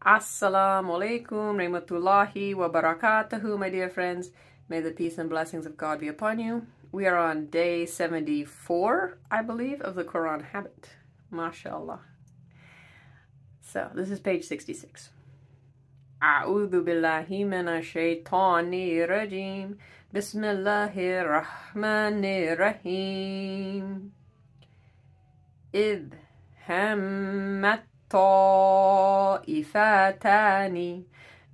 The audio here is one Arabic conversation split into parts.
Assalamu alaikum rahmatullahi wa barakatuhu, my dear friends. May the peace and blessings of God be upon you. We are on day 74, I believe, of the Quran habit. MashaAllah. So, this is page 66. A'udhu billahi minash shaitani rajim. Bismillahir rahmanir rahim. Idh hammat طائفتان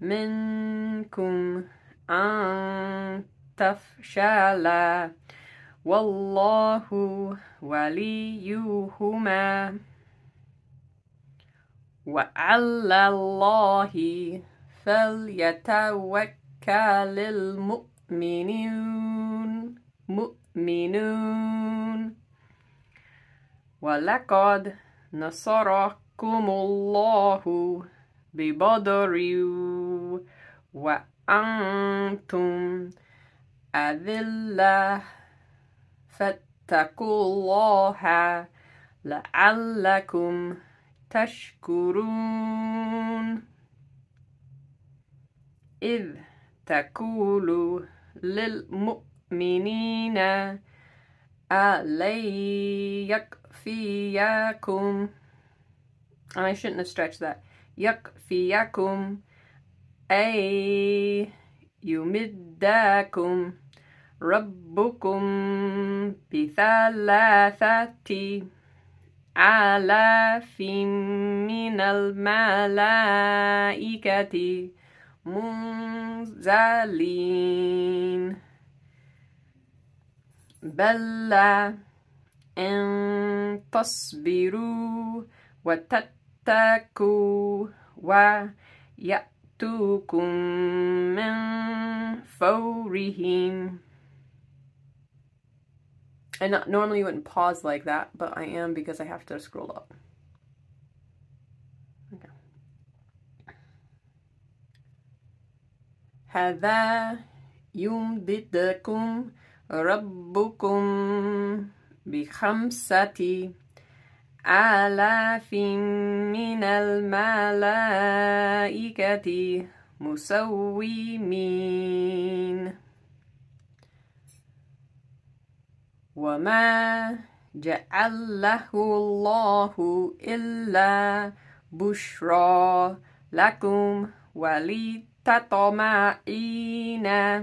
منكم أن تفشلا والله وليهما وعلى الله فليتوكل المؤمنون ولقد نصركم الله ببدر وأنتم أذلة فاتقوا الله لعلكم تشكرون إذ تقول للمؤمنين ألن يكفيكم and I shouldn't have stretched that. يكفيكم أي يمدكم ربكم بثلاثة آلاف من الملائكة منزلين بلى إن تصبروا وتتقوا ويأتوكم من فورهم. And normally you wouldn't pause like that, but I am because I have to scroll up. Okay. هذا يمددكم ربكم بخمسة آلاف من الملائكة مسومين وما جعله الله إلا بشرى لكم ولتطمئن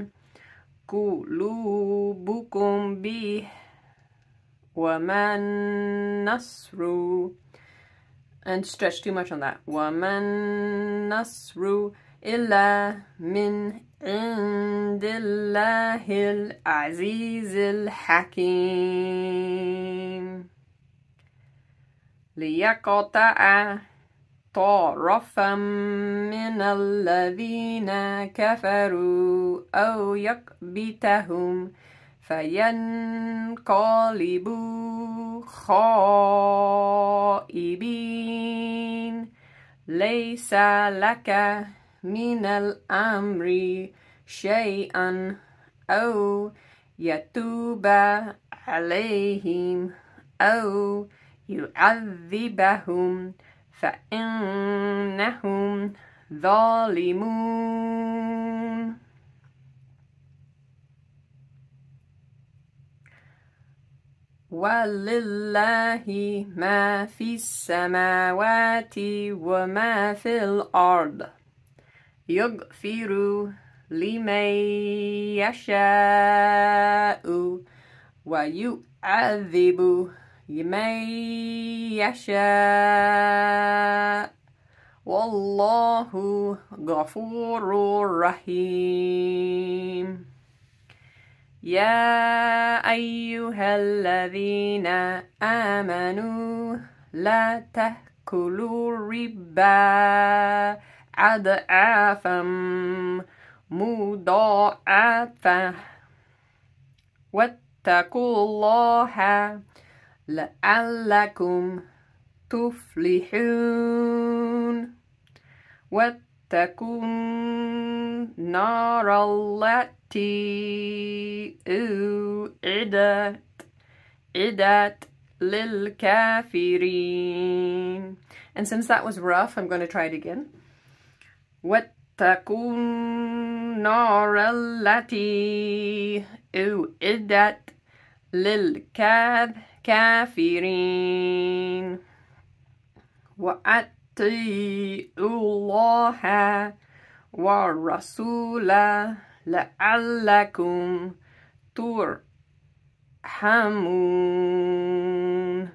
قلوبكم به وَمَا النَّصْرُ and stretch too much on that. وَمَا النَّصْرُ إِلَّا مِنْ عِنْدِ اللَّهِ الْعَزِيزِ الْحَكِيمِ لِيَقْطَعَ طَرَفًا مِنَ الَّذِينَ كَفَرُوا أَوْ يَكْبِتَهُمْ فينقلبوا خائبين ليس لك من الأمر شيئا أو يتوب عليهم أو يعذبهم فإنهم ظالمون وَلِلَّهِ مَا فِي السَّمَاوَاتِ وَمَا فِي الْأَرْضِ يَغْفِرُ لِمَن يَشَاءُ وَيُعَذِّبُ مَن يَشَاءُ وَاللَّهُ غَفُورٌ رَحِيمٌ يا أيها الذين آمنوا لا تأكلوا الربا أضعافا مضاعفة واتقوا الله لعلكم تفلحون واتقوا النار التي أعدت للكافرين. And since that was rough, I'm going to try it again. واتقوا النار التي أعدت للكافرين وأطيعوا الله والرسول لعلكم ترحمون.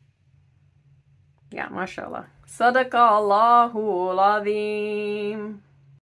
Yeah, mashallah. Sadaqallahu al-Azim.